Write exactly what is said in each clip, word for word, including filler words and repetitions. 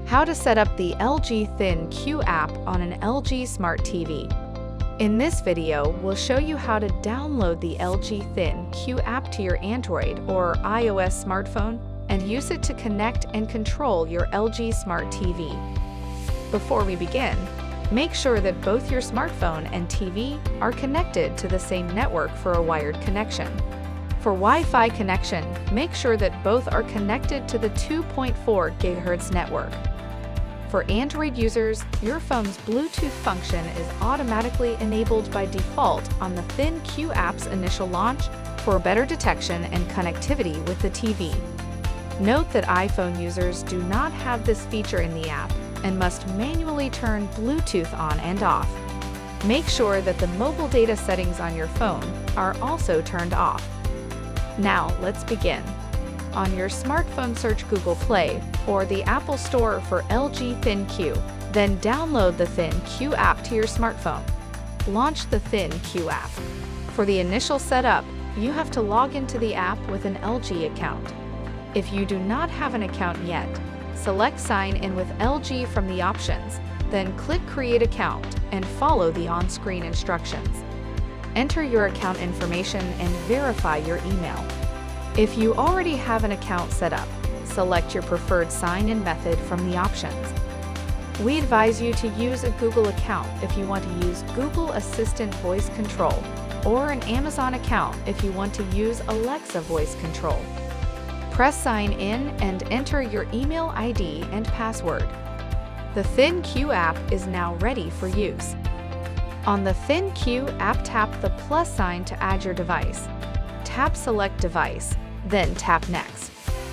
How to set up the L G ThinQ app on an L G Smart T V. In this video, we'll show you how to download the L G ThinQ app to your Android or iOS smartphone and use it to connect and control your L G Smart T V. Before we begin, make sure that both your smartphone and T V are connected to the same network for a wired connection. For Wi-Fi connection, make sure that both are connected to the two point four gigahertz network. For Android users, your phone's Bluetooth function is automatically enabled by default on the ThinQ app's initial launch for better detection and connectivity with the T V. Note that iPhone users do not have this feature in the app and must manually turn Bluetooth on and off. Make sure that the mobile data settings on your phone are also turned off. Now, let's begin. On your smartphone, search Google Play or the Apple Store for L G ThinQ, then download the ThinQ app to your smartphone. Launch the ThinQ app. For the initial setup, you have to log into the app with an L G account. If you do not have an account yet, select Sign in with L G from the options, then click Create Account and follow the on-screen instructions. Enter your account information and verify your email. If you already have an account set up, select your preferred sign-in method from the options. We advise you to use a Google account if you want to use Google Assistant voice control, or an Amazon account if you want to use Alexa voice control. Press Sign In and enter your email I D and password. The ThinQ app is now ready for use. On the ThinQ app, tap the plus sign to add your device. Tap Select Device, then tap Next.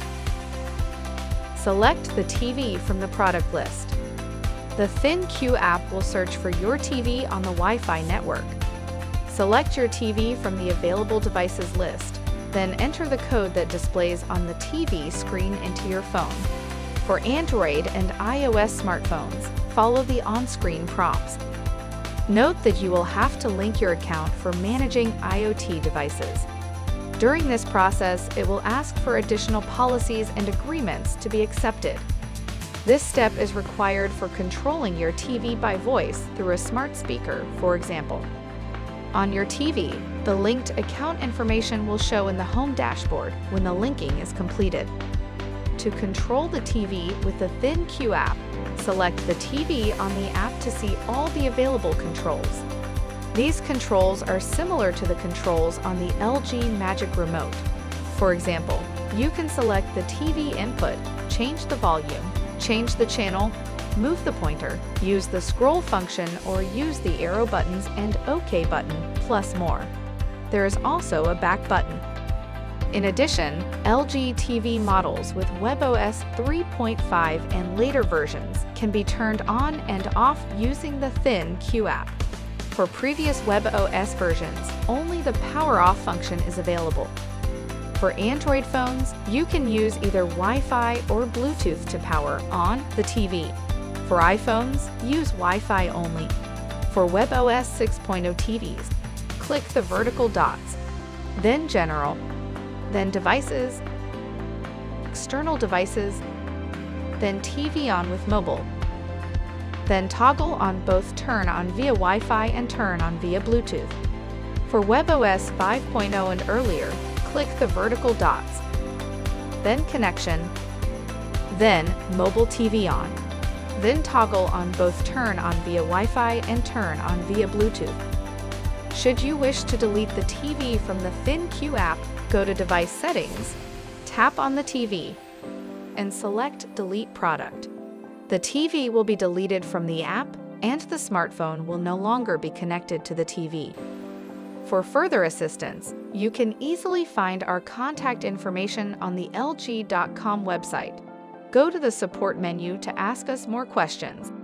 Select the T V from the product list. The ThinQ app will search for your T V on the Wi-Fi network. Select your T V from the available devices list, then enter the code that displays on the T V screen into your phone. For Android and iOS smartphones, follow the on-screen prompts. Note that you will have to link your account for managing IoT devices. During this process, it will ask for additional policies and agreements to be accepted. This step is required for controlling your T V by voice through a smart speaker, for example. On your T V, the linked account information will show in the home dashboard when the linking is completed. To control the T V with the ThinQ app, select the T V on the app to see all the available controls. These controls are similar to the controls on the L G Magic Remote. For example, you can select the T V input, change the volume, change the channel, move the pointer, use the scroll function, or use the arrow buttons and OK button, plus more. There is also a back button. In addition, L G T V models with WebOS three point five and later versions can be turned on and off using the ThinQ app. For previous WebOS versions, only the power off function is available. For Android phones, you can use either Wi-Fi or Bluetooth to power on the T V. For iPhones, use Wi-Fi only. For WebOS six point oh T Vs, click the vertical dots, then General, then Devices, External Devices, then T V on with mobile. Then toggle on both turn on via Wi-Fi and turn on via Bluetooth. For WebOS five point oh and earlier, click the vertical dots, then Connection, then Mobile T V on, then toggle on both turn on via Wi-Fi and turn on via Bluetooth. Should you wish to delete the T V from the ThinQ app, go to Device Settings, tap on the T V, and select Delete Product. The T V will be deleted from the app, and the smartphone will no longer be connected to the T V. For further assistance, you can easily find our contact information on the L G dot com website. Go to the support menu to ask us more questions.